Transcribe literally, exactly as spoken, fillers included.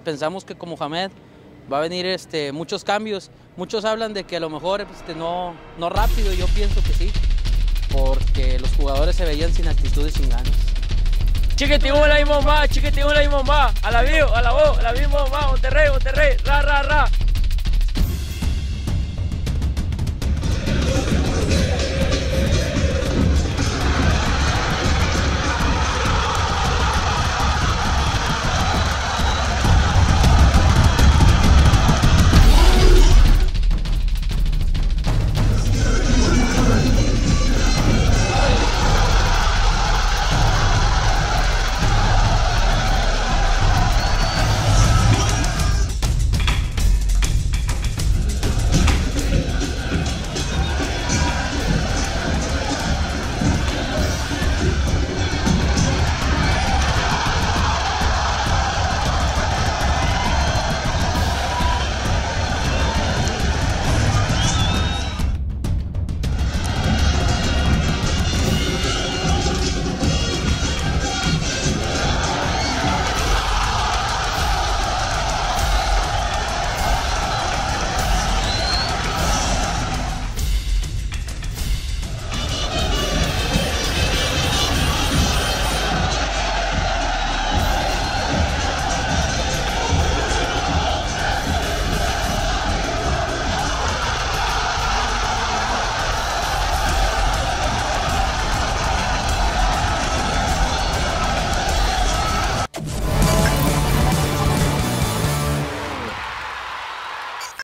pensamos que con Mohamed va a venir este, muchos cambios. Muchos hablan de que a lo mejor este, no, no rápido, yo pienso que sí, porque los jugadores se veían sin actitud y sin ganas. Chiquitín la misma más, chiquitín la misma más, a la vivo, a la voz, a la misma más, Monterrey, Monterrey, ra, ra, ra.